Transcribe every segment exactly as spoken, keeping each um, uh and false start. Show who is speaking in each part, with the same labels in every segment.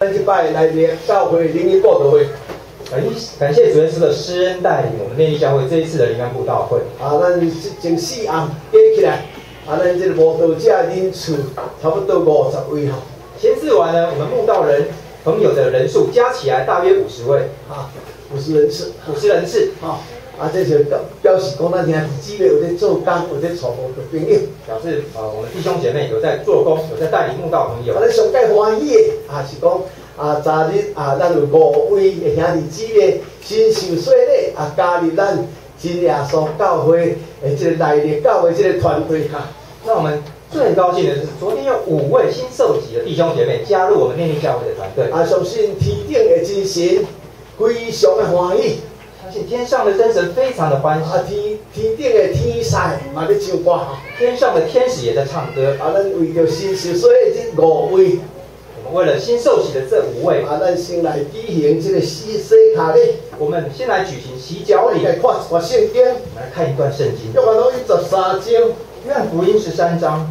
Speaker 1: 咱这摆来连教会灵恩布道会，
Speaker 2: 感感谢主耶稣的施恩带领我们内地教会这一次的灵恩布道会。
Speaker 1: 啊，咱前四暗加起来，啊，咱这个慕道者人数差不多五十位哈。
Speaker 2: 前四晚呢，我们慕道人朋友的人数加起来大约五十位，
Speaker 1: 啊，五十人次，
Speaker 2: 五十人次，
Speaker 1: 哈、哦。啊，这就表表示讲，咱兄弟姊妹有在做工，有在传播的朋友，
Speaker 2: 表示啊、呃，我们弟兄姐妹有在做工，有在带领慕道朋友。
Speaker 1: 啊，咱上界欢喜的，啊是讲啊，昨日啊，咱有五位的兄弟姊妹新受洗礼，啊，加入咱真耶稣教会的这个内力教会这个团队哈。
Speaker 2: 那我们最高兴的是，昨天有五位新受洗的弟兄姐妹加入我们内地教会的团队。
Speaker 1: 啊，相信天顶的真神非常的欢喜。
Speaker 2: 相信天上的真神非常的欢喜，
Speaker 1: 啊，天天顶的天使嘛在唱歌，
Speaker 2: 天上的天使也在唱歌。
Speaker 1: 啊，咱为着新受洗的这五位，
Speaker 2: 我们为了新受洗的这五位，
Speaker 1: 啊，咱先来举行这个洗洗脚礼。
Speaker 2: 我们先来举行洗脚礼。
Speaker 1: 来看一段圣经，
Speaker 2: 我们来看一段圣经。
Speaker 1: 约翰福音十三章，
Speaker 2: 约翰福音十三章，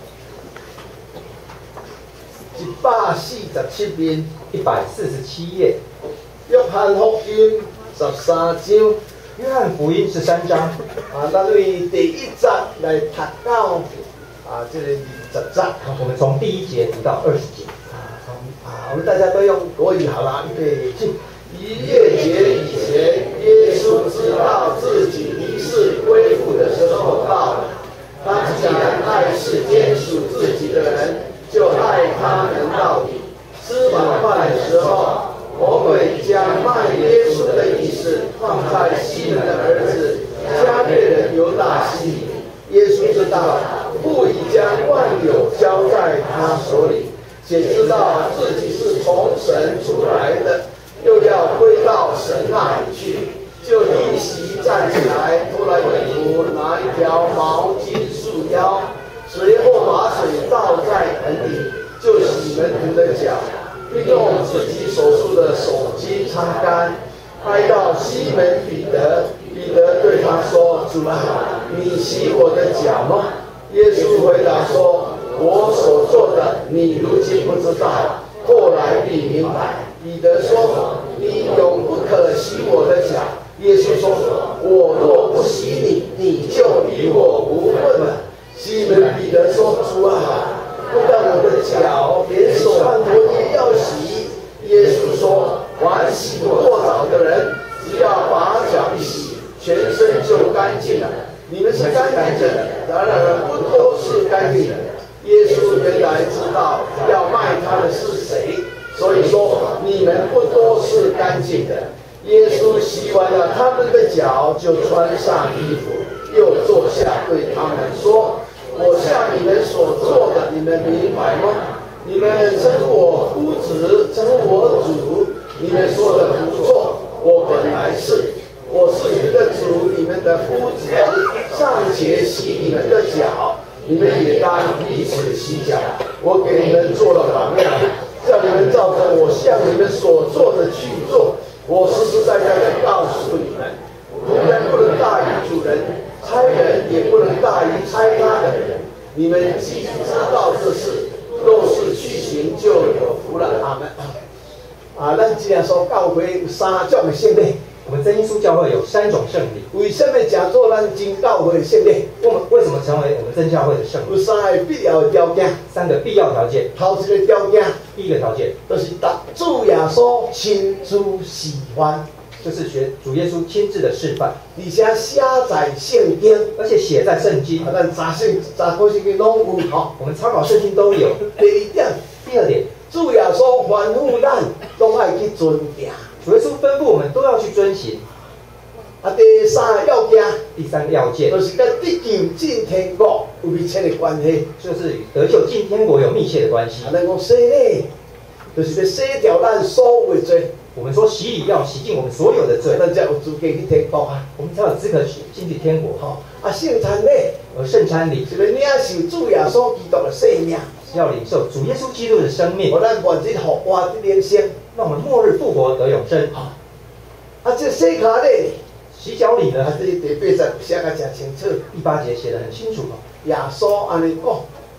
Speaker 1: 一百四十七面，
Speaker 2: 一百四十七页。
Speaker 1: 约翰福音十三章，
Speaker 2: 约翰福音十三章，
Speaker 1: 啊，咱为第一节来读到啊，这个二十节。
Speaker 2: 我们从第一节读到二十节。
Speaker 1: 啊，从啊，我们大家都用国语好了，预备起。逾越节以前，耶稣知道自己离世归父的时候到了。他既然爱世间属自己的人，就爱他们到底。吃晚饭的时候，魔鬼将卖耶稣的意思放在西门的儿子加略人犹大心里。耶稣知道父已将万有交在他手里，且知道自己是从神出来的，又要归到神那里去，就离席站起来，脱了衣服，拿一条毛巾束腰，随后把水倒在盆里，就洗门徒的脚，并用自己手束的手巾擦干，拍到西门彼得。彼得对他说：“主啊，你洗我的脚吗？”耶稣回答说：“我所做的，你如今不知道，后来必明白。”彼得说：“你永不可洗我的脚。”耶稣说：“我若不洗你，你就与我无份了。”西门彼得说：“主啊，不但我的脚，连手和头也要洗。”耶稣说：“凡洗过澡的人，只要把脚一洗，全身就干净了。你们是干净的，然而不都是干净的。”耶稣原来知道要卖他的是谁，所以说你们不都是干净的。耶稣洗完了他们的脚，就穿上衣服，又坐下对他们说：“我向你们所做的，你们明白吗？你们称我夫子，称我主，你们说的不错，我本来是。我是你们的主，你们的夫子，尚且洗你们的脚，你们也当彼此洗脚。我给你们做了榜样，叫你们照着我向你们所做的去做。我实实在在的告诉你们，仆人不能大于主人，差人也不能大于差他的人。你们既知道这事，若是去行，就有福了。阿门。啊，咱既然说教会有三种的圣礼。
Speaker 2: 我们真耶稣教会有三种圣礼，
Speaker 1: 为什么叫做咱真教会的圣礼？
Speaker 2: 我们为什么成为我们真教会的圣礼？
Speaker 1: 有三个必要的条件。
Speaker 2: 三个必要条件。
Speaker 1: 头一个条件，
Speaker 2: 第一个条件
Speaker 1: 就是主耶稣亲自示范，
Speaker 2: 就是学主耶稣亲自的示范，
Speaker 1: 而且写在圣经，
Speaker 2: 而且写在圣经。
Speaker 1: 啊，咱查圣查考圣经拢有吼。
Speaker 2: 我们参考圣经都有。
Speaker 1: 第二点，
Speaker 2: 第二点，
Speaker 1: 主耶稣吩咐咱拢爱去遵行。
Speaker 2: 主耶稣吩咐我们都要去遵行。
Speaker 1: 啊，第三个要件，
Speaker 2: 第三个要件
Speaker 1: 就是跟得救进天国有密切的关系，
Speaker 2: 就是与得救进天国有密切的关系。
Speaker 1: 啊，咱讲洗礼，就是要洗掉咱所有的罪。
Speaker 2: 我们说洗礼要洗净我们所有的罪，
Speaker 1: 咱才有资格去天国啊，
Speaker 2: 我们才有资格进去天国。
Speaker 1: 吼，啊，圣餐礼，
Speaker 2: 而圣餐礼
Speaker 1: 是要领受主耶稣基督的生命，
Speaker 2: 要领受主耶稣基督的生命，
Speaker 1: 互咱末日复活的人生，
Speaker 2: 让我们末日复活得永生。
Speaker 1: 啊，啊，这洗脚礼。
Speaker 2: 洗脚礼呢？
Speaker 1: 啊，这第八节写得真清楚，
Speaker 2: 第八节写得很清楚哦。
Speaker 1: 耶稣安尼讲，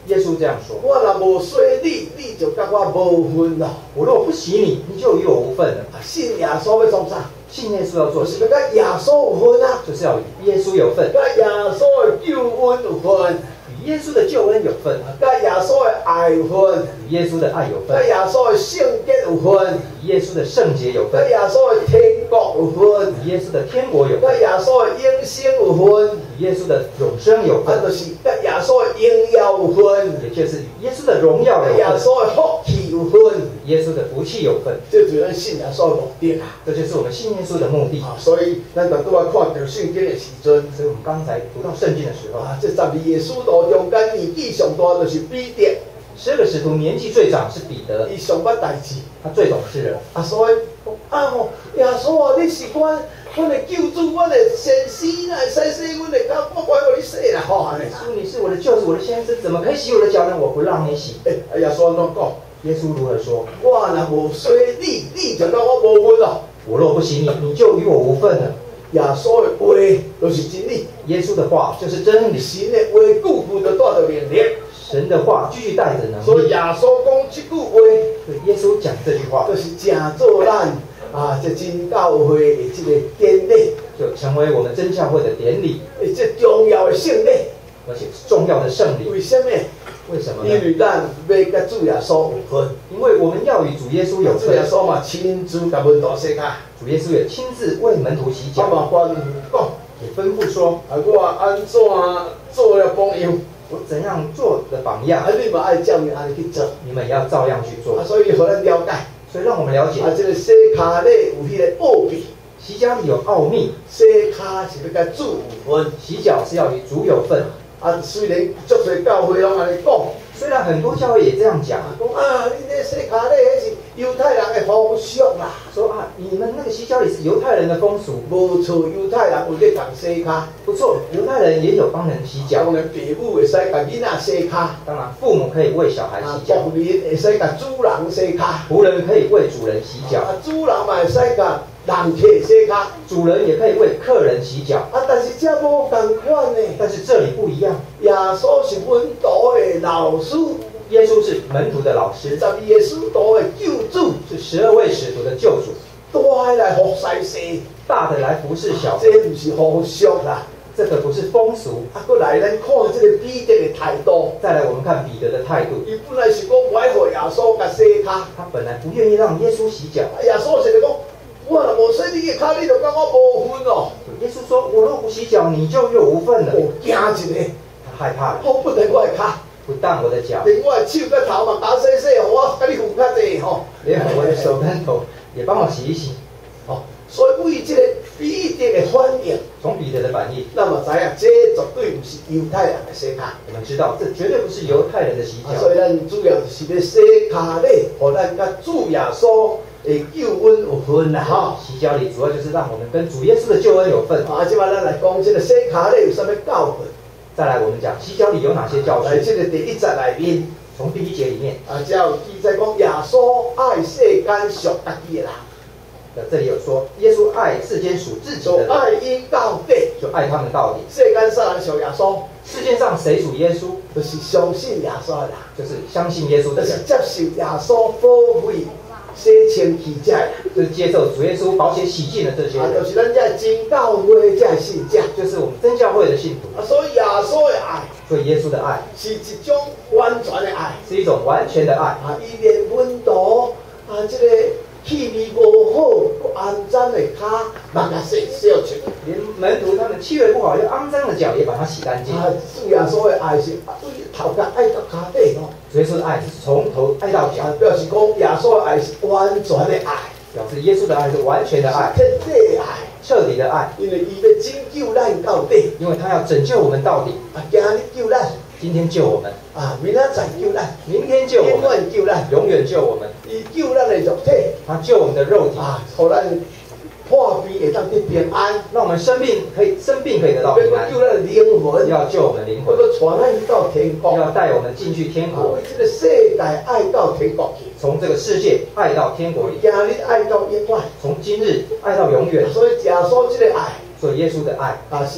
Speaker 2: 耶稣这样说：
Speaker 1: 我若无洗你，你就甲我无分咯。
Speaker 2: 我若不洗你，你就与我无份了。
Speaker 1: 啊，信耶稣要做啥？
Speaker 2: 信耶稣要做
Speaker 1: 就是要甲耶稣有分啊，
Speaker 2: 就是要与耶稣有份，
Speaker 1: 甲耶稣的救恩有分，
Speaker 2: 与耶稣的救恩有份，
Speaker 1: 甲耶稣的爱有分，
Speaker 2: 与耶稣的爱有
Speaker 1: 甲
Speaker 2: 份，
Speaker 1: 耶稣的圣洁有分，
Speaker 2: 与耶稣的圣洁有份，
Speaker 1: 甲耶稣的天国有分，
Speaker 2: 与耶稣的天国有份，
Speaker 1: 甲耶稣的永生有分，
Speaker 2: 与耶稣的永生有
Speaker 1: 啊，
Speaker 2: 份，
Speaker 1: 就是甲耶稣的荣耀有分，
Speaker 2: 也就是与耶稣的荣耀
Speaker 1: 甲耶
Speaker 2: 有份，
Speaker 1: 稣的福气有分。
Speaker 2: 与耶稣的福气有份。
Speaker 1: 这就是咱信耶稣的目的啊！
Speaker 2: 这就是我们信耶稣的目的。
Speaker 1: 啊，所以咱就拄啊看到圣经的时阵，
Speaker 2: 所以我们刚才读到圣经的时候，
Speaker 1: 啊，这十二个使徒中间年纪上大就是彼得，
Speaker 2: 十二个使徒年纪最长是彼得，
Speaker 1: 伊上捌代志。
Speaker 2: 他最懂事了。
Speaker 1: 啊，所以啊吼，耶稣啊，你是阮阮的救主，阮的先师啦，使洗阮的脚，我该互你洗啦，吼安尼。
Speaker 2: 耶稣，你是我的救主，我的先知，怎么可以洗我的脚呢？我不让你洗。
Speaker 1: 诶，啊，耶稣安怎讲？
Speaker 2: 耶稣如何说？
Speaker 1: 我若无洗你，你就甲我无分咯。
Speaker 2: 我若不洗你，你就与我无份了。
Speaker 1: 耶稣的话就是真理，
Speaker 2: 耶稣的话就是真理，
Speaker 1: 神的话句句都带着能力。
Speaker 2: 神的话继续带着能力。
Speaker 1: 所以耶稣讲这句话，
Speaker 2: 所以耶稣讲这句话，
Speaker 1: 就是正做咱啊这真教会的这个典礼，
Speaker 2: 就成为我们真教会的典礼，
Speaker 1: 诶，这重要的圣礼。
Speaker 2: 而且是重要的圣礼。
Speaker 1: 为什么？
Speaker 2: 为什么呢？
Speaker 1: 因为咱要甲主耶稣有分。
Speaker 2: 因为我们要与主耶稣有
Speaker 1: 主耶
Speaker 2: 份。
Speaker 1: 稣嘛亲自甲门徒洗脚，
Speaker 2: 主耶稣也亲自为门徒洗
Speaker 1: 啊
Speaker 2: 脚，
Speaker 1: 嘛吩咐讲，
Speaker 2: 也吩咐说：
Speaker 1: 啊我安怎做了榜样，
Speaker 2: 我怎样做的榜样
Speaker 1: 啊，你嘛爱照样安尼去做。
Speaker 2: 你们也要照样去做
Speaker 1: 啊，。所以互咱了解，
Speaker 2: 所以让我们了解，
Speaker 1: 啊，这个洗脚礼有迄个奥秘，
Speaker 2: 洗脚里有奥秘，
Speaker 1: 洗脚是要甲主有分。
Speaker 2: 洗脚是要与主有份。
Speaker 1: 啊，虽然足侪教会拢安尼讲。
Speaker 2: 虽然很多教会也这样讲，
Speaker 1: 讲啊，你这洗脚礼迄是犹太人的风俗啦，
Speaker 2: 说啊，你们那个洗脚礼是犹太人的风俗，
Speaker 1: 无错，犹太人有咧共洗脚，
Speaker 2: 不错，犹太人也有帮人洗脚。
Speaker 1: 当然父母会使甲囡仔洗脚，
Speaker 2: 当然，父母可以为小孩
Speaker 1: 啊
Speaker 2: 洗，脚，
Speaker 1: 仆人会使甲主人洗脚，
Speaker 2: 仆人可以为主人洗脚，
Speaker 1: 啊，主人嘛会使甲人客洗脚，
Speaker 2: 主人也可以为客人洗脚。
Speaker 1: 啊，但是这无共款呢。
Speaker 2: 但是这里不一样，
Speaker 1: 耶稣是门徒的老师，
Speaker 2: 耶稣是门徒的老师，
Speaker 1: 十二个使徒的救主，
Speaker 2: 是十二位使徒的救主，
Speaker 1: 大的来服侍世，
Speaker 2: 大的来服侍小的，
Speaker 1: 这不是风俗啦。
Speaker 2: 这个不是风俗。
Speaker 1: 啊，过来咱看这个彼得的态度。
Speaker 2: 再来，我们看彼得的态度，
Speaker 1: 伊本来是讲不爱互耶稣甲洗脚，
Speaker 2: 他本来不愿意让耶稣洗脚。
Speaker 1: 啊，耶稣就是讲，我若无洗你的脚，你就甲我无分咯。
Speaker 2: 耶稣说：“我若不洗脚，你就与我无份了。
Speaker 1: 哦，惊一个，”
Speaker 2: 他害怕了，
Speaker 1: 我不但我的脚，
Speaker 2: 不但我的脚，
Speaker 1: 连我的手甲头嘛打洗洗，互我甲你付较济吼。
Speaker 2: 连我的手跟头也帮我洗一洗。
Speaker 1: 哦，所以为这个彼得的反应，
Speaker 2: 从彼得的反应，
Speaker 1: 那么知影这绝对不是犹太人的洗脚。
Speaker 2: 我们知道这绝对不是犹太人的洗
Speaker 1: 啊，
Speaker 2: 脚。
Speaker 1: 所以咱主要就是要洗脚礼，互咱甲主耶稣的救恩有分啦吼。
Speaker 2: 洗脚礼主要就是让我们跟主耶稣的救恩有份。
Speaker 1: 啊，即摆咱来讲这个洗脚礼有啥物教训？
Speaker 2: 再来，我们讲洗脚礼有哪些教
Speaker 1: 来，
Speaker 2: 训？
Speaker 1: 这个第一节内面。
Speaker 2: 从第一节里面，
Speaker 1: 啊，才有记载讲耶稣爱世间属家己的人，
Speaker 2: 呃，这里有说耶稣爱世间属自己
Speaker 1: 就
Speaker 2: 的人，
Speaker 1: 爱因到底。
Speaker 2: 就爱他们到底。
Speaker 1: 世间啥人属耶稣？
Speaker 2: 世界上谁属耶稣？
Speaker 1: 就是相信耶稣的人，
Speaker 2: 就是相信耶稣的人，
Speaker 1: 就是接受耶稣保费洗清气者的人，
Speaker 2: 就是接受主耶稣保险洗净的这些
Speaker 1: 啊，就
Speaker 2: 人，
Speaker 1: 是咱这真教会这信者。
Speaker 2: 就是我们真教会的信徒。
Speaker 1: 啊，所以耶稣的爱
Speaker 2: 所以耶稣的爱
Speaker 1: 是一种完全的爱。
Speaker 2: 是一种完全的爱，
Speaker 1: 啊，伊连温度啊，这个气味无好，肮脏的脚，嘛甲洗洗出。
Speaker 2: 连门徒他们气味不好又肮脏的脚也把它洗干净。
Speaker 1: 啊，主耶稣的爱是啊，对头壳爱到脚底吼。
Speaker 2: 主耶稣的爱是从头爱到脚
Speaker 1: 啊，，表示讲耶稣的爱是完全的爱，
Speaker 2: 表示耶稣的爱是完全的爱，
Speaker 1: 是彻底的爱，
Speaker 2: 彻底的爱，
Speaker 1: 因为伊要拯救咱到底，
Speaker 2: 因为他要拯救我们到底。
Speaker 1: 啊，今日救咱，
Speaker 2: 今天救我们，
Speaker 1: 啊，明仔载救咱，
Speaker 2: 明天救我
Speaker 1: 永
Speaker 2: 们，
Speaker 1: 远救咱，
Speaker 2: 永远救我们。
Speaker 1: 伊救咱的肉体，
Speaker 2: 他救我们的肉体，
Speaker 1: 啊，互咱破病会当得平安，
Speaker 2: 让我们生病可以生病可以得到平安，
Speaker 1: 要救咱的灵魂，
Speaker 2: 要救我们灵魂，
Speaker 1: 要传咱到天国，
Speaker 2: 要带我们进去天
Speaker 1: 啊，
Speaker 2: 国
Speaker 1: 为，这个世界爱到天国去，
Speaker 2: 从这个世界爱到天国里，
Speaker 1: 今日爱到永远，
Speaker 2: 从今日爱到永远。
Speaker 1: 所以耶稣这个爱
Speaker 2: 所以耶稣的爱
Speaker 1: 啊是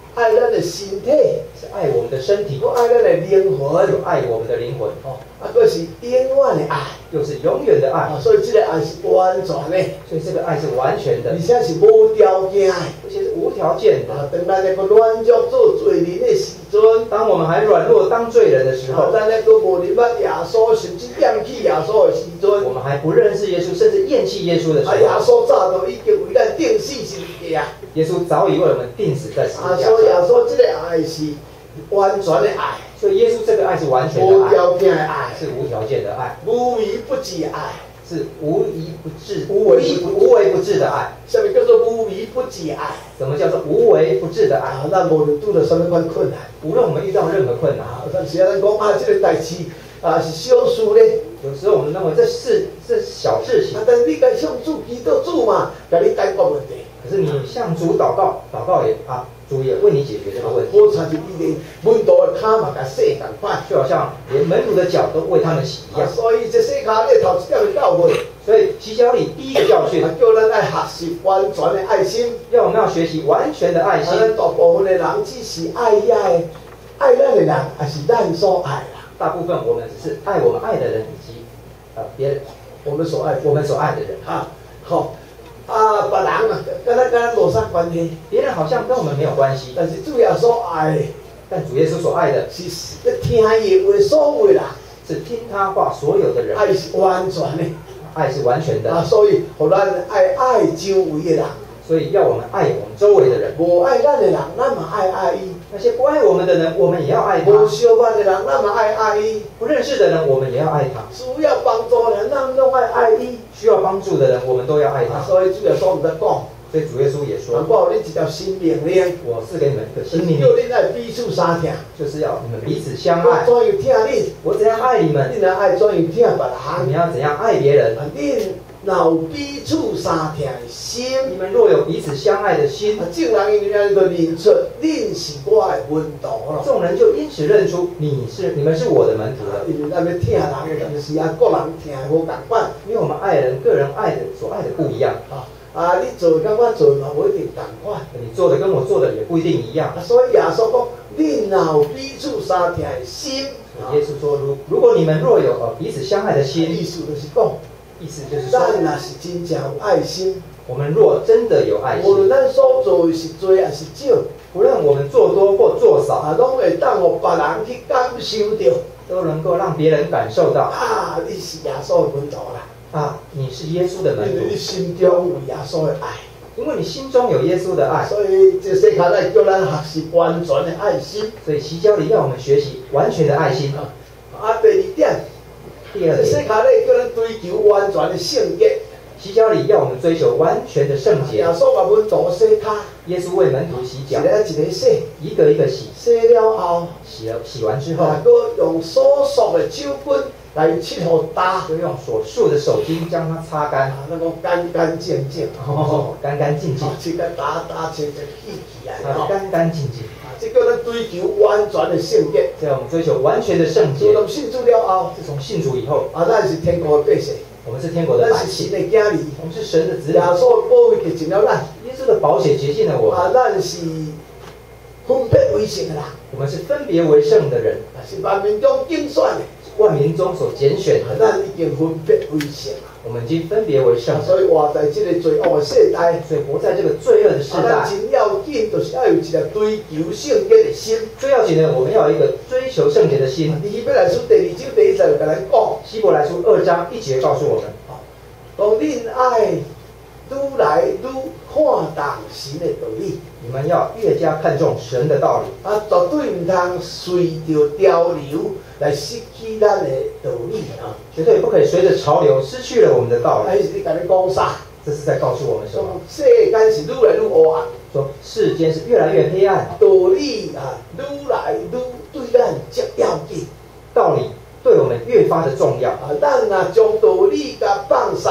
Speaker 1: 爱咱的身体，
Speaker 2: 是爱我们的身体，
Speaker 1: 我爱咱的灵魂，
Speaker 2: 有爱我们的灵魂，
Speaker 1: 哦，啊，佫是永远的爱，
Speaker 2: 又是永远的爱。
Speaker 1: 啊，所以这个爱是完全的，
Speaker 2: 所以这个爱是完全的，
Speaker 1: 而且是无条件的。
Speaker 2: 而且是无条件的。
Speaker 1: 啊，当咱那个软弱做罪人的时阵，
Speaker 2: 当我们还软弱当罪人的时候，
Speaker 1: 啊，咱那个无认捌耶稣，甚至厌弃耶稣的时阵，
Speaker 2: 我们还不认识耶稣，甚至厌弃耶稣的时
Speaker 1: 啊，耶
Speaker 2: 候，
Speaker 1: 稣早就已经为咱定死十字架。
Speaker 2: 耶稣早已为我们定死在十
Speaker 1: 啊，
Speaker 2: 字架
Speaker 1: 所以耶
Speaker 2: 上。
Speaker 1: 稣这个爱是完全的爱，
Speaker 2: 所以耶稣这个爱是完全的爱，
Speaker 1: 无条件的爱，
Speaker 2: 是无条件的爱，
Speaker 1: 无微不至的爱。
Speaker 2: 是无一不至、
Speaker 1: 无微不
Speaker 2: 无微不至的爱。
Speaker 1: 什么叫做无微不至的爱？
Speaker 2: 什么叫做无微不至的爱？
Speaker 1: 啊，咱无论拄到什么款困难，
Speaker 2: 无论我们遇到任何困难，
Speaker 1: 啊，但是咱讲啊，这个代志啊是小事咧。
Speaker 2: 有时候我们认为这是这是小事情
Speaker 1: 啊，，但是你该向主祈祷，主嘛，给你解决问题。
Speaker 2: 可是你向主祷告，祷告也啊，主也为你解决这个问题。
Speaker 1: 我才是伊连门徒的脚嘛，甲洗同款。
Speaker 2: 就好像连门徒的脚都为他们洗一
Speaker 1: 啊，
Speaker 2: 样。
Speaker 1: 所以这洗脚咧头一点的教训，
Speaker 2: 所以洗脚里第一个教训
Speaker 1: 啊，，叫咱爱学习完全的爱心。
Speaker 2: 要我们要学习完全的爱
Speaker 1: 啊，
Speaker 2: 心。
Speaker 1: 咱大部分的人只是爱遐的，爱咱的人，也是咱所爱啦。
Speaker 2: 大部分我们只是爱我们爱的人以及呃别人
Speaker 1: 我们所爱的
Speaker 2: 我们所爱的人。
Speaker 1: 啊，好啊，别人啊，跟咱跟咱无啥关系，
Speaker 2: 别人好像跟我们没有关系，
Speaker 1: 但是主要所爱的
Speaker 2: 但主耶稣所爱的
Speaker 1: 是要听伊话所有的人，
Speaker 2: 是听他话所有的人。
Speaker 1: 爱是完全的
Speaker 2: 爱是完全的，
Speaker 1: 啊，所以互咱爱爱周围的人，
Speaker 2: 所以要我们爱我们周围的人。
Speaker 1: 无爱咱的人，咱嘛爱爱伊；
Speaker 2: 那些不爱我们的人，我们也要爱他；
Speaker 1: 无相捌的人，咱嘛爱爱伊；
Speaker 2: 不认识的人，我们也要爱他；
Speaker 1: 需要帮助的人，咱拢爱爱伊。
Speaker 2: 需要帮助的人，我们都要爱
Speaker 1: 啊，
Speaker 2: 他。
Speaker 1: 所以主要所毋得讲，
Speaker 2: 所以主耶稣也说
Speaker 1: 啊，我有你一条新命令，
Speaker 2: 我赐给你们一个新命
Speaker 1: 叫
Speaker 2: 令，
Speaker 1: 恁爱彼此相听。
Speaker 2: 就是要你们彼此相爱。
Speaker 1: 我怎样听你，
Speaker 2: 我怎样爱你们，
Speaker 1: 恁也爱怎样听别
Speaker 2: 你
Speaker 1: 人。
Speaker 2: 们要怎样爱别人。
Speaker 1: 啊，恁若有彼此相听的心，
Speaker 2: 你们若有彼此相爱的心
Speaker 1: 啊，，众人因为就认出恁是我的门徒咯。
Speaker 2: 众人就因此认出你是你们是我的门徒了。
Speaker 1: 因为咱要听人的，就是啊，个人听的无共款。
Speaker 2: 因为我们爱人，个人爱的所爱的不一样，
Speaker 1: 啊，啊，你做跟我做嘛，无一定共款。
Speaker 2: 你做的跟我做的也不一定一样。
Speaker 1: 啊，所以耶稣讲，恁若有彼此相听的心，啊
Speaker 2: 耶稣说，如如果你们若有呃彼此相爱的
Speaker 1: 意
Speaker 2: 心，
Speaker 1: 思就是讲，
Speaker 2: 意思就是
Speaker 1: 咱
Speaker 2: 说，
Speaker 1: 若是真正有爱心，
Speaker 2: 我们若真的有爱
Speaker 1: 无论
Speaker 2: 心，
Speaker 1: 咱所做的是多还是少，
Speaker 2: 不论我们做多或做少，
Speaker 1: 啊，拢会当互别人去感受到。
Speaker 2: 都能够让别人感受到
Speaker 1: 啊，你是耶稣的门徒啦，
Speaker 2: 啊，你是耶稣的门
Speaker 1: 因为你
Speaker 2: 徒，
Speaker 1: 心中有耶稣的爱，
Speaker 2: 因为你心中有耶稣的爱，
Speaker 1: 所以这世界来叫咱学习完全的爱心。
Speaker 2: 所以洗脚里要我们学习完全的爱心。
Speaker 1: 啊，啊，第二点，
Speaker 2: 第二
Speaker 1: 这世界
Speaker 2: 点，
Speaker 1: 来叫咱追求完全的圣洁。
Speaker 2: 洗脚里要我们追求完全的圣洁
Speaker 1: 耶。稣把门徒洗脚，
Speaker 2: 耶稣为门徒洗脚，
Speaker 1: 一个一个洗，
Speaker 2: 一个一个洗，
Speaker 1: 洗了后，
Speaker 2: 洗了洗完之后，
Speaker 1: 啊，佮用所属的手棍来拭互打，
Speaker 2: 就用所束的手巾将它擦干，
Speaker 1: 啊，那个干干净净，
Speaker 2: 哦，干干净净
Speaker 1: 啊，，这个打打清就起起来
Speaker 2: 它
Speaker 1: 了。
Speaker 2: 干干净净。
Speaker 1: 啊，这叫咱追求完全的圣洁。
Speaker 2: 在我们追求完全的圣
Speaker 1: 自
Speaker 2: 洁，
Speaker 1: 从信主了后，
Speaker 2: 自从信主以后，
Speaker 1: 啊，咱是天国的百姓，
Speaker 2: 我们是天国的百
Speaker 1: 咱是神
Speaker 2: 姓，
Speaker 1: 的囝儿，
Speaker 2: 我们是神的子
Speaker 1: 耶
Speaker 2: 女。
Speaker 1: 稣的保卫洁净了咱，
Speaker 2: 耶稣的宝血洁净了我
Speaker 1: 啊，
Speaker 2: 们，
Speaker 1: 咱是分别为圣的人，
Speaker 2: 我们是分别为圣的人，
Speaker 1: 啊，是万民中竞选的，
Speaker 2: 是万民中所拣选
Speaker 1: 啊，
Speaker 2: 的。
Speaker 1: 咱已经分别为圣了。
Speaker 2: 我们已经分别为圣
Speaker 1: 啊，
Speaker 2: 了，
Speaker 1: 所以活在这个罪恶的世代，
Speaker 2: 所以活在这个罪恶的时
Speaker 1: 啊，咱
Speaker 2: 代，
Speaker 1: 真要紧，就是要有一个追求圣洁的心。
Speaker 2: 最要紧的，我们要有一个追求圣洁的心。
Speaker 1: 啊，希伯来书第二章第一节就跟咱讲，
Speaker 2: 希伯来书二章一节告诉我们，
Speaker 1: 当恁爱愈来愈看重神的道理。
Speaker 2: 你们要越加看重神的道理，
Speaker 1: 啊，绝对唔通随着潮流来失去咱的道理啊！
Speaker 2: 绝对不可以随着潮流失去了我们的道理。
Speaker 1: 还是你甲你讲啥？
Speaker 2: 这是在告诉我们什么？
Speaker 1: 世间是愈来愈黑暗，
Speaker 2: 说世间是越来越黑暗，
Speaker 1: 道理啊愈来愈对咱接要紧
Speaker 2: 道理对我们越发的重要。
Speaker 1: 啊！咱若将道理甲放下，
Speaker 2: 我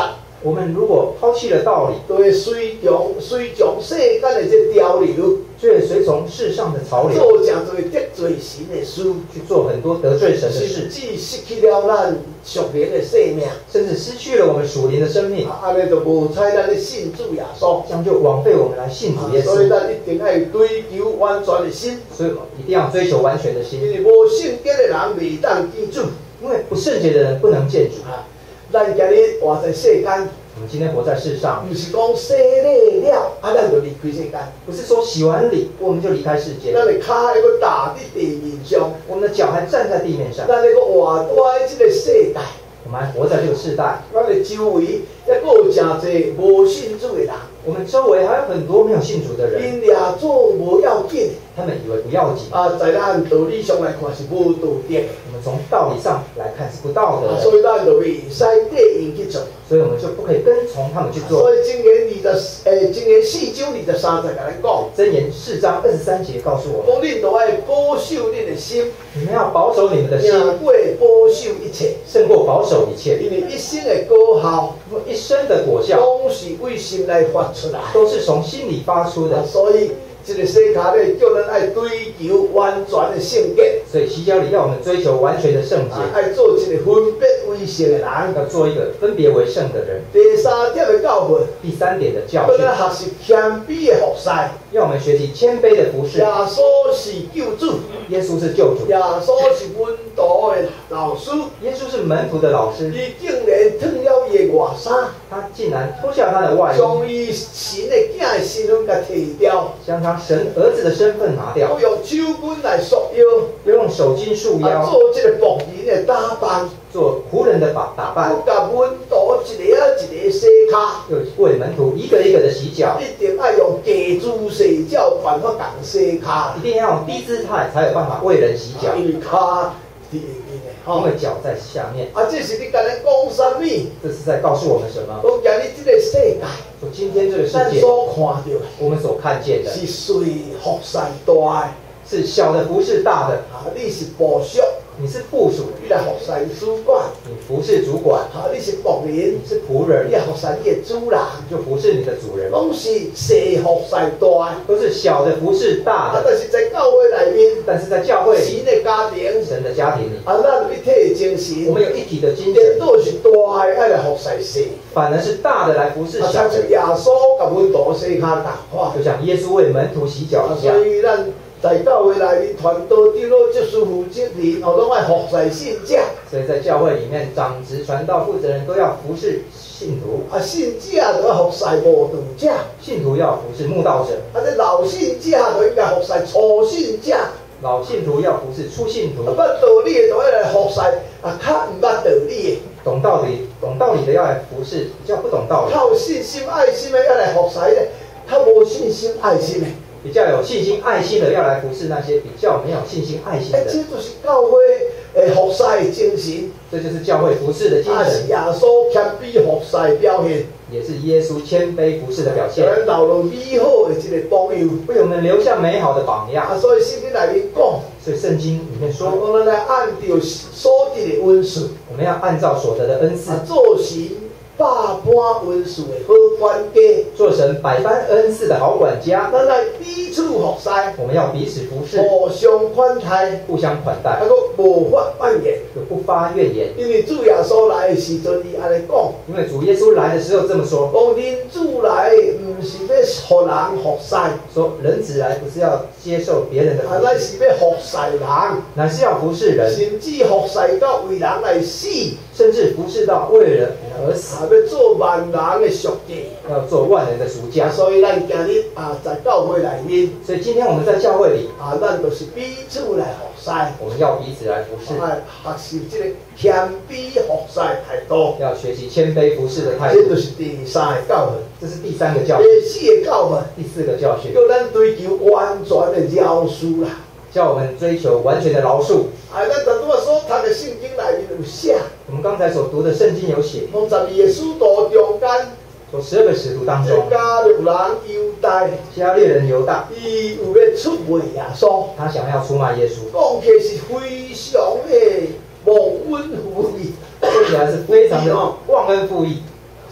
Speaker 2: 我们如果抛弃了道理，
Speaker 1: 就会随从随从世间的这潮流，
Speaker 2: 就会随从世上的潮流，
Speaker 1: 做真多得罪神的事，
Speaker 2: 去做很多得罪神的事，
Speaker 1: 甚至失去了咱属灵的生命，
Speaker 2: 甚至失去了我们属灵的生命。
Speaker 1: 安尼就无采咱的信主耶稣，
Speaker 2: 这样就枉费我们来信主耶稣。
Speaker 1: 所以咱一定要追求完全的心，
Speaker 2: 所以一定要追求完全的心。
Speaker 1: 因为无圣洁的人未当见主，
Speaker 2: 因为不圣洁的人不能见主。
Speaker 1: 啊，咱今日活在世间。
Speaker 2: 我们今天活在世上，
Speaker 1: 不是讲洗礼了，啊，咱就离开世间。
Speaker 2: 不是说洗完礼我们就离开世界。
Speaker 1: 咱的脚还搁踏在地面上，
Speaker 2: 我们的脚还站在地面上。
Speaker 1: 咱还搁活在这个世代，
Speaker 2: 我们还活在这个世代。
Speaker 1: 咱的周围还搁有真侪无信主的人。
Speaker 2: 我们周围还有很多没有信主的人。
Speaker 1: 因俩做无要紧，
Speaker 2: 他们以为不要紧。
Speaker 1: 啊，在咱道理上来看是无道德。
Speaker 2: 我们从道理上来看是不道德的。
Speaker 1: 啊，所以咱就袂使对因去做。
Speaker 2: 所以我们就不可以跟从他们去做。
Speaker 1: 所以箴言二十，诶，箴言四章二十三节甲咱讲，
Speaker 2: 箴言四章二十三节告诉我们，
Speaker 1: 讲恁都爱保守恁的心，
Speaker 2: 你们要保守你们的心，
Speaker 1: 胜过保守一切，
Speaker 2: 胜过保守一切。
Speaker 1: 因为一生的果效，
Speaker 2: 一生的果效，
Speaker 1: 都是为心来发出来，
Speaker 2: 都是从心里发出的。
Speaker 1: 啊，所以这个世界咧，叫咱爱追求完全的圣洁。
Speaker 2: 所以洗脚礼要我们追求完全的圣洁，
Speaker 1: 啊，爱做一个分别为圣的人，
Speaker 2: 要做一个分别为圣的人。
Speaker 1: 第三点的教训，
Speaker 2: 第三点的教训，
Speaker 1: 叫咱学习谦卑的服侍。
Speaker 2: 要我们学习谦卑的服侍。
Speaker 1: 耶稣是救主，
Speaker 2: 耶稣是救主，
Speaker 1: 耶稣是门徒的老师，
Speaker 2: 耶稣是门徒的老师。
Speaker 1: 伊竟然脱了伊的外衫，
Speaker 2: 他竟然脱下他的外衣，
Speaker 1: 将伊神的囝的身份给摕掉，
Speaker 2: 将他神儿子的身份拿掉，
Speaker 1: 要用手巾来束腰，
Speaker 2: 要用手巾束腰，
Speaker 1: 啊，做这个仆人的打扮，
Speaker 2: 做仆人的打打扮，
Speaker 1: 要甲门徒一个啊一个洗脚，
Speaker 2: 又为门徒一个一个的洗脚，
Speaker 1: 一定要用低姿势才有办法共洗脚，
Speaker 2: 一定要用低姿态才有办法为人洗脚，
Speaker 1: 因为脚伫下面的，
Speaker 2: 因为脚在下面。
Speaker 1: 啊，这是你跟咱讲什么？
Speaker 2: 这是在告诉我们什么？
Speaker 1: 讲今日这个世界，
Speaker 2: 说今天这个世界，
Speaker 1: 咱所看到的，
Speaker 2: 我们所看见的
Speaker 1: 是随服侍大的，
Speaker 2: 是小的服侍大的。
Speaker 1: 啊，你是部属，
Speaker 2: 你是部属，
Speaker 1: 你来服侍主管，
Speaker 2: 你服侍主管；
Speaker 1: 啊，你是仆人，
Speaker 2: 你是仆人，
Speaker 1: 你来服侍你的主人，
Speaker 2: 你就服侍你的主人。
Speaker 1: 拢是小服侍大的，
Speaker 2: 都是小的服侍大
Speaker 1: 啊，
Speaker 2: 的，
Speaker 1: 但是在教会内面，
Speaker 2: 但是在教会里，
Speaker 1: 神的家庭，
Speaker 2: 神的家庭里，
Speaker 1: 啊，咱有一体的精神，
Speaker 2: 我们有一体的精
Speaker 1: 颠
Speaker 2: 神，
Speaker 1: 倒是大的爱来服侍小，
Speaker 2: 反而是大的来服侍
Speaker 1: 啊，
Speaker 2: 小的，
Speaker 1: 像是耶稣甲门徒洗脚同款，
Speaker 2: 就像耶稣为门徒洗脚
Speaker 1: 啊，
Speaker 2: 一样
Speaker 1: 所。以咱在教会内面传道长老、执事负责人，哦，拢爱服侍信者。
Speaker 2: 所以在教会里面，长职、传道、负责人都要服侍信徒，
Speaker 1: 啊，信者就要服侍无道者，
Speaker 2: 信徒要服侍慕道者，
Speaker 1: 啊，这老信者就应该服侍初信者，啊，
Speaker 2: 老信徒要服侍初信徒，
Speaker 1: 捌道理的就要来服侍啊，较毋捌道理的，
Speaker 2: 懂道理、懂道理的要来服侍比较不懂道理，
Speaker 1: 较有信心、爱心的要来服侍的，较无信心、爱心的。
Speaker 2: 比较有信心、爱心的要来服侍那些比较没有信心、爱心
Speaker 1: 哎，
Speaker 2: 的。
Speaker 1: 这就是教会诶服侍的精神，
Speaker 2: 这就是教会服侍的精
Speaker 1: 啊，是
Speaker 2: 神，
Speaker 1: 耶稣谦卑服侍的表现，
Speaker 2: 也是耶稣谦卑服侍的表
Speaker 1: 给
Speaker 2: 现，
Speaker 1: 咱留落美好的一个榜样。
Speaker 2: 为我们留下美好的榜样。
Speaker 1: 啊，所以圣经内面讲，
Speaker 2: 所以圣经里面说，
Speaker 1: 讲咱来按照所得的恩赐，
Speaker 2: 我们要按照所得的恩赐
Speaker 1: 啊，，做神百般恩赐的好管家，
Speaker 2: 做神百般恩赐的好管家。
Speaker 1: 咱来彼此服侍，
Speaker 2: 我们要彼此服侍，
Speaker 1: 互相款待，
Speaker 2: 互相款待
Speaker 1: 啊，，个无法怨言。
Speaker 2: 就不发怨言。
Speaker 1: 因为主耶稣来的时阵，伊安尼讲，
Speaker 2: 因为主耶稣来的时候这么说，
Speaker 1: 讲恁主来毋是要互人服侍，啊，
Speaker 2: 说人子来不是要接受别人的服
Speaker 1: 咱
Speaker 2: 侍，
Speaker 1: 是要服侍人，
Speaker 2: 乃是要服侍人，
Speaker 1: 甚至服侍到为人来死，
Speaker 2: 甚至服侍到为人而死，
Speaker 1: 啊，要做万人的赎价。
Speaker 2: 要做万人的赎价。
Speaker 1: 所以咱今日啊，在教会内面
Speaker 2: 所以今天我们在教会里，
Speaker 1: 啊，咱就是彼此来服侍，
Speaker 2: 我们要彼此来服侍，
Speaker 1: 啊，学习这个谦卑服侍的态度，
Speaker 2: 要学习谦卑服侍的态度。
Speaker 1: 这就是第三个教训。
Speaker 2: 这是第三个教训。
Speaker 1: 第四个教训，
Speaker 2: 第四个教训，
Speaker 1: 叫咱追求完全的饶恕啦。
Speaker 2: 叫我们追求完全的饶恕。
Speaker 1: 啊，咱当初所读的圣经内面有写，
Speaker 2: 我们刚才所读的圣经有写，
Speaker 1: 从十二个使徒中间，
Speaker 2: 说十二个使徒当
Speaker 1: 这
Speaker 2: 中，
Speaker 1: 加略人犹大，
Speaker 2: 加略人犹大，
Speaker 1: 伊有要出卖耶稣，
Speaker 2: 他想要出卖耶稣，
Speaker 1: 讲起是非常的忘恩负义，
Speaker 2: 说起来是非常的忘恩负义，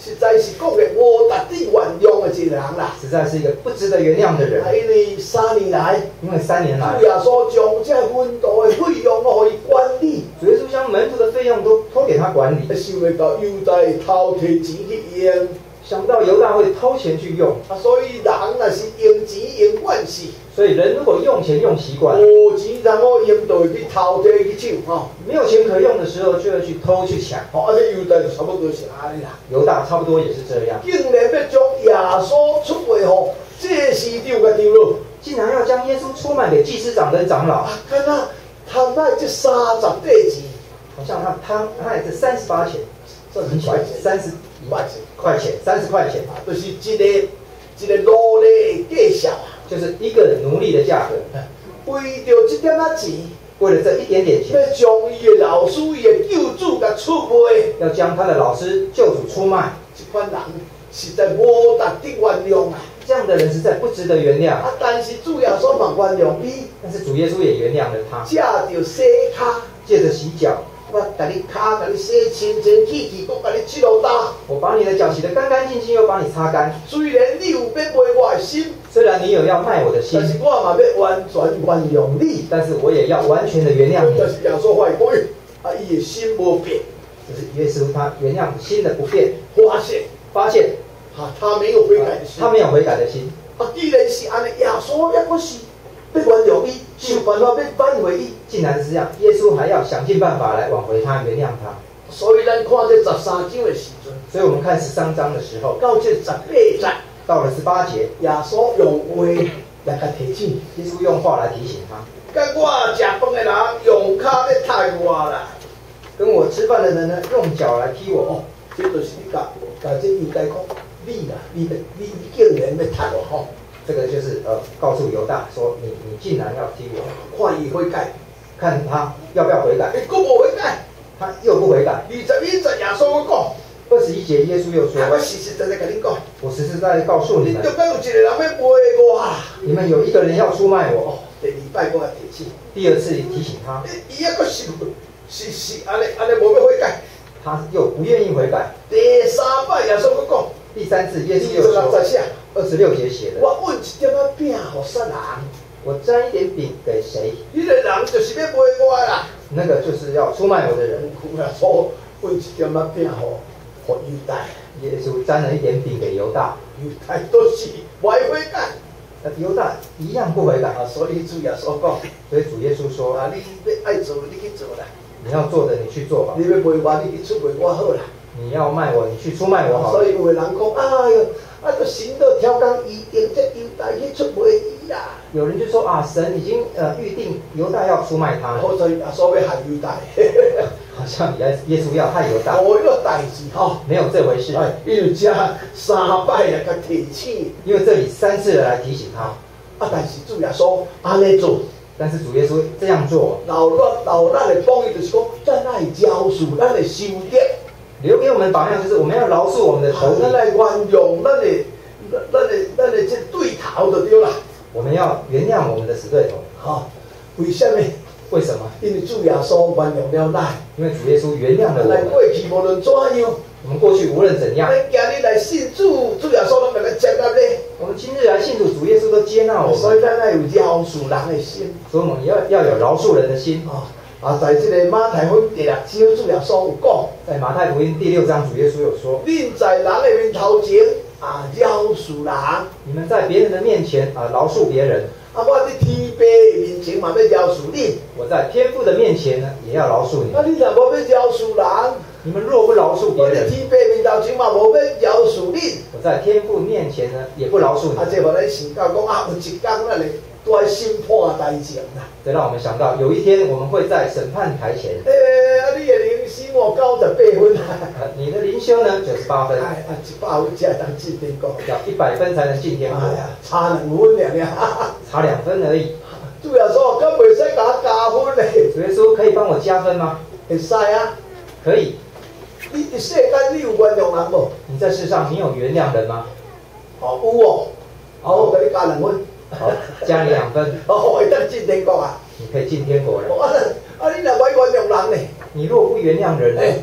Speaker 1: 实在是讲嘅无值得原谅嘅一个人啦。
Speaker 2: 实在是一个不值得原谅的人。
Speaker 1: 因为三年来，
Speaker 2: 因为三年来，
Speaker 1: 主耶稣将这温度嘅费用我可以管理。
Speaker 2: 主耶稣将门徒的费用都托给他管理。
Speaker 1: 想未到犹大偷摕钱去用，
Speaker 2: 想不到犹大会偷钱去用。
Speaker 1: 啊，所以人若是用钱用惯势。所
Speaker 2: 以人如果用钱用习惯，
Speaker 1: 无钱然后用就会去偷摕去抢吼。
Speaker 2: 没有钱可用的时候，就会去偷去抢。
Speaker 1: 哦，而且犹大就差不多是安尼啦。
Speaker 2: 犹大差不多也是这样。
Speaker 1: 竟然要将耶稣出卖吼，这市长甲长老，
Speaker 2: 竟然要将耶稣出卖给祭司长跟长老。
Speaker 1: 啊，看那贪那这三十块钱，
Speaker 2: 好像他贪他也是三十八钱，
Speaker 1: 三十块钱，
Speaker 2: 三十
Speaker 1: 块钱，
Speaker 2: 块钱，三十块钱
Speaker 1: 啊，就是一个一个奴隶的价销啊。
Speaker 2: 就是一个奴隶的价格，
Speaker 1: 为着这点仔钱，
Speaker 2: 为了这一点点钱，
Speaker 1: 要将伊的老师、伊的救主甲出卖，
Speaker 2: 要将他的老师、救主出卖。
Speaker 1: 这款人实在无值得原谅啊！
Speaker 2: 这样的人实在不值得原谅。
Speaker 1: 啊，但是主耶稣嘛原谅伊，
Speaker 2: 但是主耶稣也原谅了他，
Speaker 1: 借着洗骹，
Speaker 2: 借着洗脚。
Speaker 1: 我甲你骹，甲你洗清清气气，我甲你拭落干。
Speaker 2: 我把你的脚洗得干干净净，又把你擦干。
Speaker 1: 虽然你有要卖我的心，
Speaker 2: 虽然你有要卖我的心，
Speaker 1: 但是我嘛要完全原谅你。
Speaker 2: 但是我也要完全的原谅你。
Speaker 1: 这是耶稣话讲，啊，伊的心无变，
Speaker 2: 就是耶稣他原谅心的不变，
Speaker 1: 发现
Speaker 2: 发现，
Speaker 1: 啊，他没有悔改的心，
Speaker 2: 他没有悔改的心。
Speaker 1: 啊，既然是安尼，耶稣也不是要原谅伊，想办法要挽回伊。
Speaker 2: 既然是这样，耶稣还要想尽办法来挽回他、原谅他。
Speaker 1: 所以咱看这十三章的时阵，
Speaker 2: 所以我们看十三章的时候，
Speaker 1: 到这十八节，
Speaker 2: 到了十八节，
Speaker 1: 耶稣用话来甲提醒，
Speaker 2: 耶稣用话来提醒他，
Speaker 1: 甲我食饭的人用脚咧踢我啦，
Speaker 2: 跟我吃饭的人呢用脚来踢我。
Speaker 1: 哦，这就是你甲甲这犹大讲，你啦，你你你竟然要踢我吼！
Speaker 2: 这个就是呃，告诉犹大说，你你竟然要踢我，
Speaker 1: 看伊悔改，
Speaker 2: 看他要不要悔改。
Speaker 1: 伊佫无悔改，
Speaker 2: 他又不悔改。
Speaker 1: 二十一节耶稣讲，
Speaker 2: 二十一节耶稣又说，
Speaker 1: 我实实在在甲你讲，
Speaker 2: 我实实在在告诉你们，
Speaker 1: 你中间有一个人要卖我啦，
Speaker 2: 你们有一个人要出卖我。
Speaker 1: 哦，第二摆我提醒，
Speaker 2: 第二次提醒他，
Speaker 1: 伊也佫是是是安尼安尼无要悔改，
Speaker 2: 他又不愿意悔改。
Speaker 1: 第三摆耶稣佫讲，
Speaker 2: 第三次耶稣又说，二十六节写的，
Speaker 1: 我问一点仔饼互啥人？
Speaker 2: 我沾一点饼给谁？
Speaker 1: 迄个人就是要卖我啦。
Speaker 2: 那个就是要出卖我的人。
Speaker 1: 耶稣问一点仔饼互互犹大。
Speaker 2: 耶稣沾了一点饼给犹大，
Speaker 1: 犹大都是歪悔改。
Speaker 2: 那犹大一样不悔改
Speaker 1: 啊，所以主耶稣讲，
Speaker 2: 所以主耶稣说，
Speaker 1: 啊，你要爱做，你去做啦。
Speaker 2: 你要做的你去做吧。
Speaker 1: 你要卖我，你去出卖我好啦。
Speaker 2: 你要卖我，你去出卖我好。
Speaker 1: 所以有的人讲，哎呦，啊，个神都调工预定这犹大去出卖伊啦。
Speaker 2: 有人就说啊，神已经呃预定犹大要出卖他，
Speaker 1: 好像耶稣要害犹大，
Speaker 2: 好像耶耶稣要害犹大。
Speaker 1: 无迄个代志吼，
Speaker 2: 没有这回事。
Speaker 1: 哎，因为这三摆来甲提醒，
Speaker 2: 因为这里三次来提醒他。
Speaker 1: 啊，但是主耶稣安尼做。
Speaker 2: 但是主耶稣这样做，
Speaker 1: 老咱老咱的榜样就是讲，咱爱饶恕咱的仇敌，
Speaker 2: 留给我们榜样就是我们要饶恕我们的仇敌，
Speaker 1: 咱来原谅咱的咱的咱的这对头就对啦。
Speaker 2: 我们要原谅我们的死对头。
Speaker 1: 好，为什么？
Speaker 2: 为什么？
Speaker 1: 因为主耶稣原谅了咱。
Speaker 2: 因为主耶稣原谅了我们。
Speaker 1: 咱过去无论怎样，
Speaker 2: 我们过去无论怎样，
Speaker 1: 咱今日来信主，主耶稣都把咱接纳咧。
Speaker 2: 我们今日来信主，主耶稣都接纳我们，
Speaker 1: 所以咱要有饶恕人的心。
Speaker 2: 所以我们要要有饶恕人的心。
Speaker 1: 啊啊，在这个马太福音第六章，主耶稣有讲，
Speaker 2: 在马太福音第六章，主耶稣有说：
Speaker 1: 恁在人的面头前啊饶恕人，
Speaker 2: 你们在别人的面前啊饶恕别人。
Speaker 1: 啊，我在天父的面前嘛要饶恕你。
Speaker 2: 我在天父的面前呢，也要饶恕你。
Speaker 1: 啊，你若无要饶恕人，
Speaker 2: 你们若不饶恕别
Speaker 1: 我在
Speaker 2: 人，
Speaker 1: 天父面头前嘛无要饶恕你。
Speaker 2: 我在天父面前呢，也不饶恕你。
Speaker 1: 啊，这互咱想到讲啊，有一天咱会在审判台前啦。
Speaker 2: 这让我们想到，有一天我们会在审判台前。
Speaker 1: 诶、啊，你的灵心我九十八分啊。
Speaker 2: 你的灵修呢，九十八分。
Speaker 1: 哎，啊，一百分才当进天国。
Speaker 2: 要一百分才能进天国。
Speaker 1: 哎呀，差两分了呀。
Speaker 2: 差两分而已。
Speaker 1: 主耶稣，敢袂使甲我加分嘞？
Speaker 2: 主耶稣可以帮我加分吗？
Speaker 1: 会使啊。
Speaker 2: 可以。
Speaker 1: 你伫世间你有原谅人无？
Speaker 2: 你在世上你有原谅人吗？
Speaker 1: 哦，有哦。好，我给你加两分。
Speaker 2: 好，加你两分。
Speaker 1: 哦，会当进天国啊。
Speaker 2: 你可以进天国了。
Speaker 1: 啊，啊，你若袂原谅人呢？
Speaker 2: 你若不原谅人呢？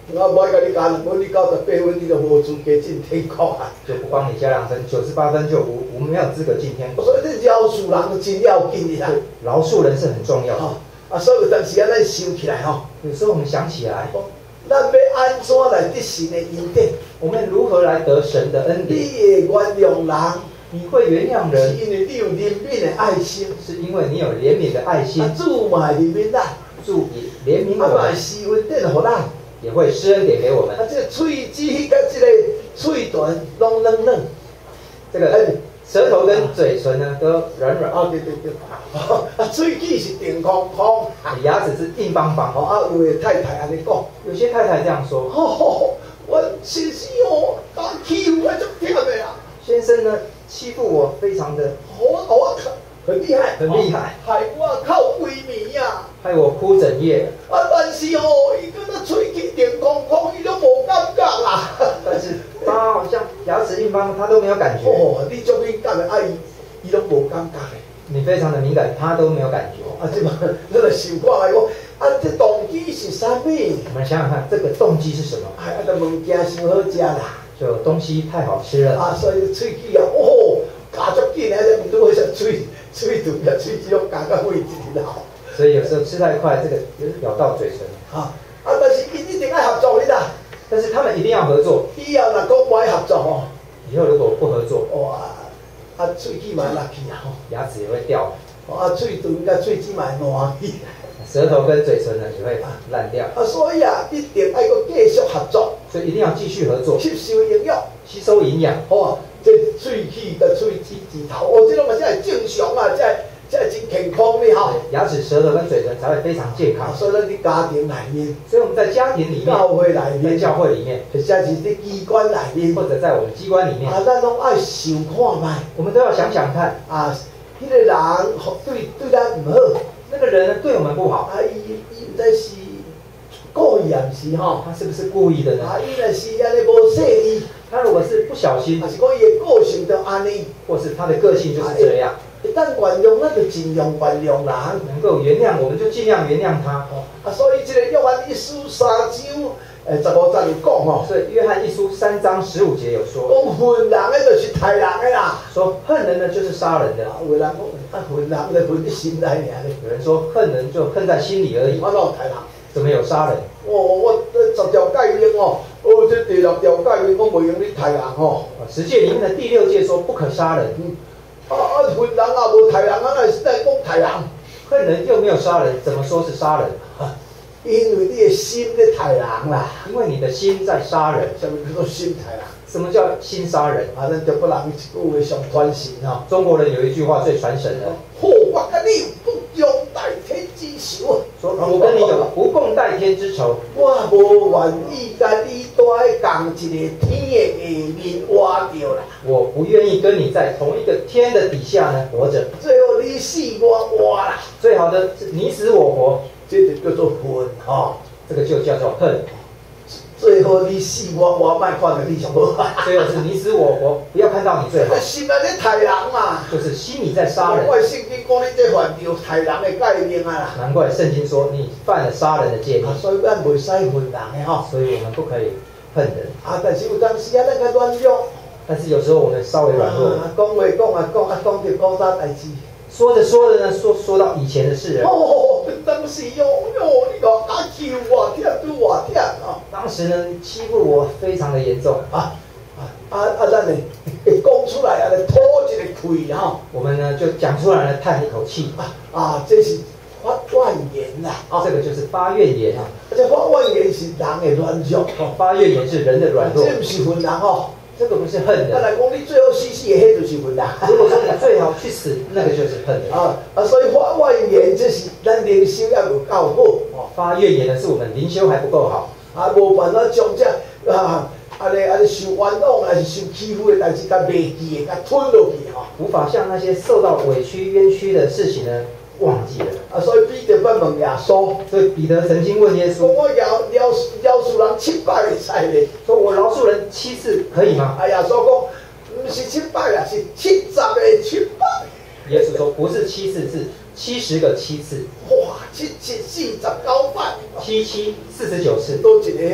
Speaker 1: 我无爱甲你加两分，你九十八分你就无资格进天国啊！
Speaker 2: 就不帮你加两分，九十八分就无我们没有资格进天国。
Speaker 1: 所以这饶恕人真要紧的啦，
Speaker 2: 饶恕人是很重要的。
Speaker 1: 哦，啊，所以有当时啊，咱想起来吼，
Speaker 2: 有时候我们想起来，
Speaker 1: 咱要安怎来得神的恩典？
Speaker 2: 我们如何来得神的恩典？
Speaker 1: 你会原谅人，
Speaker 2: 你会原谅
Speaker 1: 是
Speaker 2: 人，
Speaker 1: 因为你有怜悯的爱心，
Speaker 2: 是因为你有怜悯的爱心
Speaker 1: 啊，，主嘛会怜悯咱，
Speaker 2: 主也怜悯
Speaker 1: 啊嘛
Speaker 2: 我们，
Speaker 1: 是恩典互咱。
Speaker 2: 也会施恩典给我们。
Speaker 1: 啊，这喙齿甲这个喙唇拢软软，
Speaker 2: 这个舌头跟嘴唇呢都软软，
Speaker 1: 啊对对对，啊喙齿是硬空空，
Speaker 2: 牙齿是硬邦邦。
Speaker 1: 哦啊有的太太安尼讲，
Speaker 2: 有些太太这样说，
Speaker 1: 吼，我先生哦，甲欺负我足忝的啦，
Speaker 2: 先生呢欺负我非常的
Speaker 1: 我我很厉害，
Speaker 2: 很厉害，
Speaker 1: 害我靠萎靡呀。
Speaker 2: 害我哭整夜。
Speaker 1: 啊，但是哦，伊个那喙齿硬空空，伊都无感觉啦。
Speaker 2: 但是他好像牙齿硬邦，他都没有感觉。
Speaker 1: 哦，你足敏感的，啊伊伊拢无感觉的。
Speaker 2: 你非常的敏感，他都没有感觉。
Speaker 1: 啊，这嘛，你来想看来讲，啊，这动机是啥物？
Speaker 2: 我们想想看，这个动机是什么？
Speaker 1: 哎，啊，这物件伤好食啦。
Speaker 2: 就东西太好吃了。
Speaker 1: 啊，所以喙齿啊，哦，加足紧啊，这唔拄好像喙喙唇啊，喙齿拢加到位置里头。
Speaker 2: 所以有时候吃太快，这个就是咬到嘴唇。
Speaker 1: 啊，啊，但是伊一定爱合作的啦。
Speaker 2: 但是他们一定要合作。
Speaker 1: 以后若讲不爱合作吼，
Speaker 2: 以后如果不合作，
Speaker 1: 哇，啊，喙齿嘛落去啊吼，
Speaker 2: 牙齿也会掉。
Speaker 1: 啊，喙唇甲喙齿嘛会烂去。
Speaker 2: 舌头跟嘴唇呢也会烂掉。
Speaker 1: 啊，所以啊，一定爱个继续合作，
Speaker 2: 所以一定要继续合作，
Speaker 1: 吸收营养，
Speaker 2: 吸收营养。
Speaker 1: 哦，这喙齿甲喙齿指头，哦，这种嘛才会正常啊，才才会真健康的哈。
Speaker 2: 牙齿、舌头跟嘴唇才会非常健康。
Speaker 1: 所以咱伫家庭内面，
Speaker 2: 所以我们在家庭里面、
Speaker 1: 教会内
Speaker 2: 在
Speaker 1: 面、
Speaker 2: 教会里面，
Speaker 1: 或者是伫机关内面，
Speaker 2: 或者在我们机关里面，
Speaker 1: 啊，咱拢爱想看卖，
Speaker 2: 我们都要想想看，
Speaker 1: 啊，迄个人对对咱唔好，
Speaker 2: 那个人呢对我们不好，
Speaker 1: 啊，伊伊毋知是故意啊，毋是吼，
Speaker 2: 他是不是故意的呢？
Speaker 1: 啊，伊若是安尼无细意，
Speaker 2: 他如果是不小心
Speaker 1: 啊，，是讲伊的个性就安尼，
Speaker 2: 或是他的个性就是这样，
Speaker 1: 一旦原谅，咱就尽量原谅人。
Speaker 2: 能够原谅我们就尽量原谅他。
Speaker 1: 啊，所以这个约翰一书三章，诶，十五章有讲吼，
Speaker 2: 所以约翰一书三章十五节有说，
Speaker 1: 讲恨人的就是杀人的啦。
Speaker 2: 说恨人呢就是杀人的。
Speaker 1: 啊，有人讲啊，恨人就恨在心内尔咧。
Speaker 2: 有人说恨人就恨在心里而已，
Speaker 1: 我哪有杀人？
Speaker 2: 怎么有杀人？
Speaker 1: 哦，我十条诫命哦，哦，这第六条诫命我袂用你杀人吼。
Speaker 2: 十诫里面的第六诫说不可杀人，
Speaker 1: 嗯，啊啊，恨人啊，无杀人啊，那是在讲杀人。
Speaker 2: 恨人又没有杀人，怎么说是杀人？
Speaker 1: 啊，因为你的心在杀人啦。
Speaker 2: 因为你的心在杀人。
Speaker 1: 什么叫做心杀人？
Speaker 2: 什么叫心杀人？
Speaker 1: 啊，咱中国人一句话上传神吼。
Speaker 2: 中国人有一句话最传神的，
Speaker 1: 好，我跟你不共戴天之仇。
Speaker 2: 说我跟你有不共戴天之仇，
Speaker 1: 我无愿意甲你在同一个天的下面活着啦。
Speaker 2: 我不愿意跟你在同一个天的底下呢活着。
Speaker 1: 最后你死我活啦，
Speaker 2: 最好的是你死我活，
Speaker 1: 这就叫做恨吼。
Speaker 2: 这个就叫做恨。
Speaker 1: 最后你死我活，莫看到你上好。
Speaker 2: 最后是你死我活，不要看到你最好，
Speaker 1: 心内咧杀人嘛。
Speaker 2: 就是心里在杀人。
Speaker 1: 怪圣经讲你这犯着杀人的概念啊啦。
Speaker 2: 难怪圣经说你犯了杀人的诫命，
Speaker 1: 啊，所以咱袂使恨人的吼。
Speaker 2: 所以我们不可以恨人。
Speaker 1: 啊，但是有当时啊，咱个软弱。
Speaker 2: 但是有时候我们稍微软弱，
Speaker 1: 啊，讲话讲啊讲啊讲着古早代志。
Speaker 2: 说着说着呢，说说到以前的事了。
Speaker 1: 哦，当时哟哟，你讲打球我忝拄我忝啊！
Speaker 2: 当时呢，欺负我非常的严重
Speaker 1: 啊啊啊啊！咱呢会讲出来啊，来吐一个气哈。
Speaker 2: 我们呢就讲出来了，叹一口气。
Speaker 1: 啊啊，这是发怨言啦！啊，
Speaker 2: 这个就是发怨言啊。
Speaker 1: 而且发怨言是人的软弱，
Speaker 2: 哦，发怨言是人的软弱。
Speaker 1: 这不是恨人吼。
Speaker 2: 这个不是恨人。
Speaker 1: 啊，来讲你最后死死的，迄就是恨人。
Speaker 2: 如果说你最好去死，那个就是恨人。
Speaker 1: 啊啊，所以发怨言这是咱灵修要有够好。
Speaker 2: 哦，发怨言的是我们灵修还不够好。
Speaker 1: 啊，无办法将这啊，安尼安尼受冤枉还是受欺负的代志，甲袂记的，甲吞落去吼。
Speaker 2: 无法像那些受到委屈冤屈的事情呢忘记了。
Speaker 1: 啊，所以彼得捌问耶稣，
Speaker 2: 所以彼得曾经问耶稣：
Speaker 1: 讲我饶饶饶恕人七百会使咧？
Speaker 2: 说我饶恕人七次可以吗？
Speaker 1: 啊，耶稣讲，毋是七百啦，是七十个七百。
Speaker 2: 耶稣说不是七次，是七十个七次。
Speaker 1: 哇，七七四十九百，
Speaker 2: 七七四十九次，
Speaker 1: 都一个啊，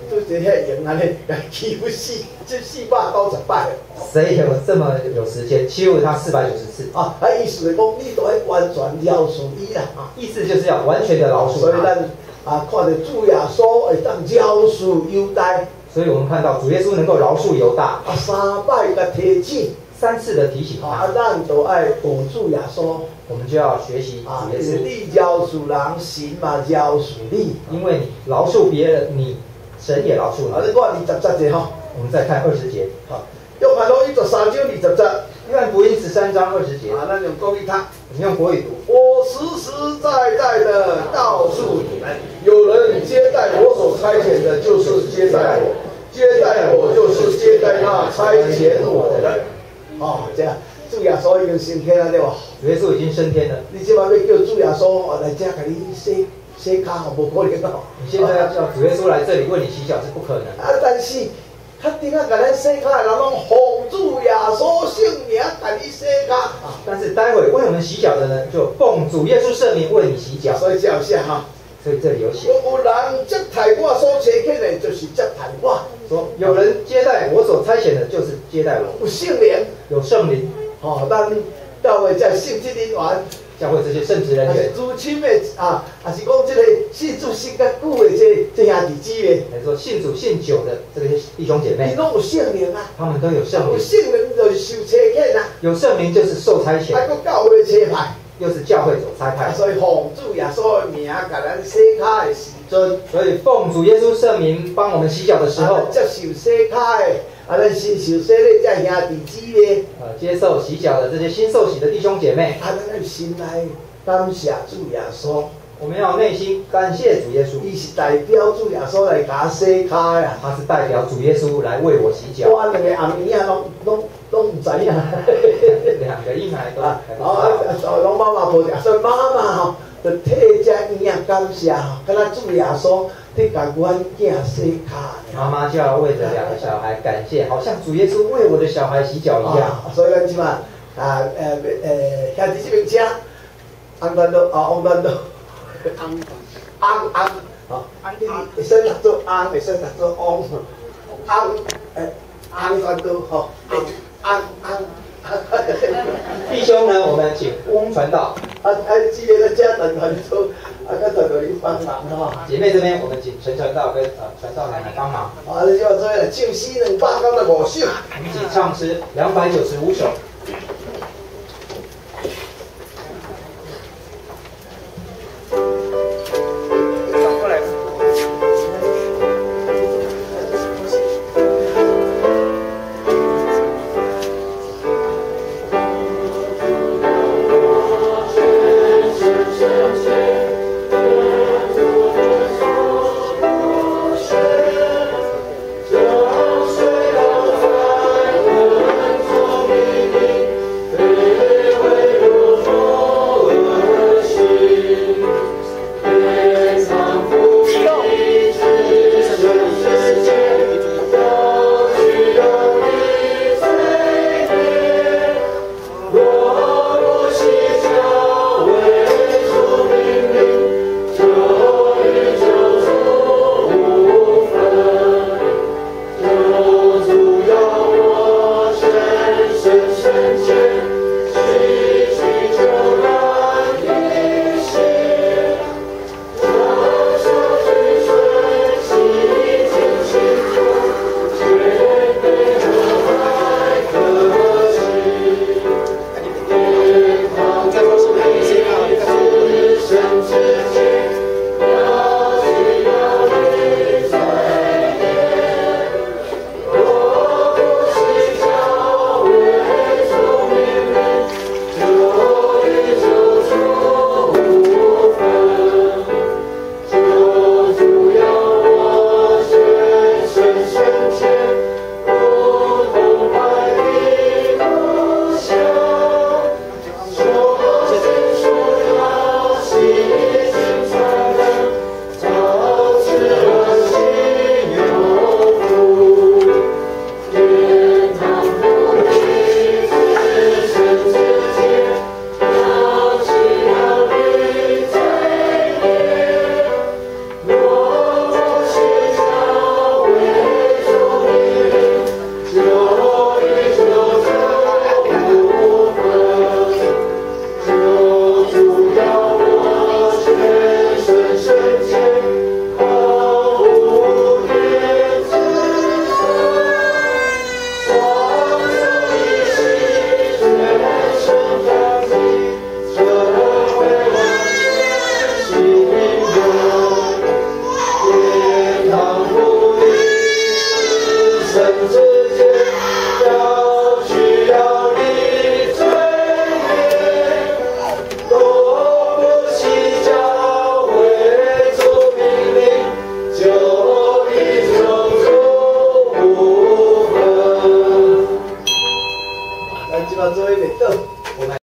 Speaker 1: 拄一遐赢安尼，甲欺负四这四百九十摆。
Speaker 2: 谁有这么有时间欺负他四百九十次？
Speaker 1: 啊，啊，意思是讲，你都要完全饶恕伊啦。啊，
Speaker 2: 意思就是要完全的饶恕他。
Speaker 1: 所以咱啊，看到主耶稣会当饶恕犹大。
Speaker 2: 所以我们看到主耶稣能够饶恕犹大。
Speaker 1: 啊，三摆甲提醒。
Speaker 2: 三次的提醒他。
Speaker 1: 啊，咱都爱学主耶稣。
Speaker 2: 我们就要学习主耶稣。
Speaker 1: 啊，你饶恕人，神嘛饶恕你。
Speaker 2: 因为你饶恕别人，你神也饶恕你。
Speaker 1: 啊，你看二十节节吼。
Speaker 2: 我们再看二十节。
Speaker 1: 好，约翰福音十三章二十节。
Speaker 2: 约翰福音十三章二十节。
Speaker 1: 啊，咱用国语读。
Speaker 2: 我们用国语读。
Speaker 1: 我实实在在的告诉你们，有人接待我所差遣的，就是接待我；接待我，就是接待那差遣我的人。哦，这样，主耶稣已经升天了，对吧？
Speaker 2: 主耶稣已经升天了。
Speaker 1: 你即摆要叫主耶稣来这甲你洗洗脚，无可能哦。
Speaker 2: 你现在要叫主耶稣来这里为你洗脚是不可能。
Speaker 1: 啊，但是较顶啊，甲咱洗脚的人拢奉主耶稣圣名甲你洗脚。啊，
Speaker 2: 但是待会为我们洗脚的呢，就奉主耶稣圣名为你洗脚。
Speaker 1: 所以这样写哈。
Speaker 2: 所以这里有写。
Speaker 1: 有人接待我所差遣的，就是接待我。
Speaker 2: 说有人接待我所差遣的，就是接待我。
Speaker 1: 有圣灵，
Speaker 2: 有圣灵。
Speaker 1: 哦，咱教会这圣职人员，
Speaker 2: 教会这些圣职人员，
Speaker 1: 主亲的啊，还是讲这个信主信较久的这这兄弟姊妹，
Speaker 2: 来说信主信久的这些弟兄姐妹，
Speaker 1: 伊拢有圣灵啊，
Speaker 2: 他们都有圣灵。
Speaker 1: 有圣灵就是受差遣啊，
Speaker 2: 有圣灵就是受差遣。
Speaker 1: 还个教会差派。
Speaker 2: 又是教会所差派，
Speaker 1: 所以奉主耶稣的名，甲咱洗脚的时阵，
Speaker 2: 所以奉主耶稣圣名帮我们洗脚的时候，
Speaker 1: 接受洗脚的，啊，咱新受洗的这兄弟姊妹，
Speaker 2: 呃，接受洗脚的这些新受洗的弟兄姐妹，
Speaker 1: 啊，咱要心来感谢主耶稣。
Speaker 2: 我们要内心感谢主耶稣，
Speaker 1: 伊是代表主耶稣来甲洗脚呀，
Speaker 2: 他是代表主耶稣来为我洗脚。
Speaker 1: 我两个红影拢拢拢唔知影，
Speaker 2: 两个婴孩都
Speaker 1: 啊，哦，拢妈妈无着，所以妈妈吼，就替这婴仔感谢吼，敢若主耶稣伫甲阮囝洗脚。
Speaker 2: 妈妈就要为着两个小孩感谢，好像主耶稣为我的小孩洗脚一样。
Speaker 1: 所以咱即嘛，啊，呃呃，兄弟姊妹请，安toàn都啊，安toàn都。安安安，哦，会使读做安，会使读做昂，安诶，安全都吼，安安。
Speaker 2: 弟兄呢，我们请翁传道。
Speaker 1: 啊啊，这个咧，这等传都，啊，个传道你帮忙吼。
Speaker 2: 姐妹这边，我们请陈传道跟呃传道奶奶帮忙。
Speaker 1: 啊，你就做咧，唱诗两百九十五首，
Speaker 2: 一起唱诗两百九十五首。
Speaker 3: 江水浪翻滚，从你。
Speaker 1: 嘛做一袂倒。